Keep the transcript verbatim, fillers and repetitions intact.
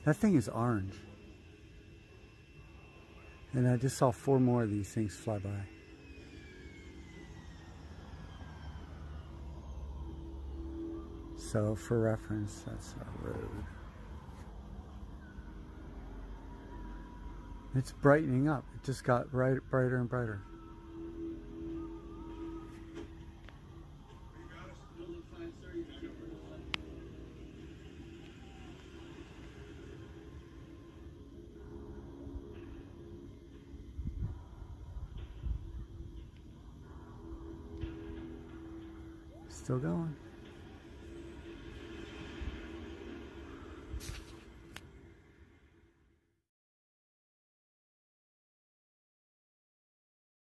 That thing is orange. And I just saw four more of these things fly by. So for reference, that's our road. It's brightening up. It just got bright, brighter and brighter. Still going.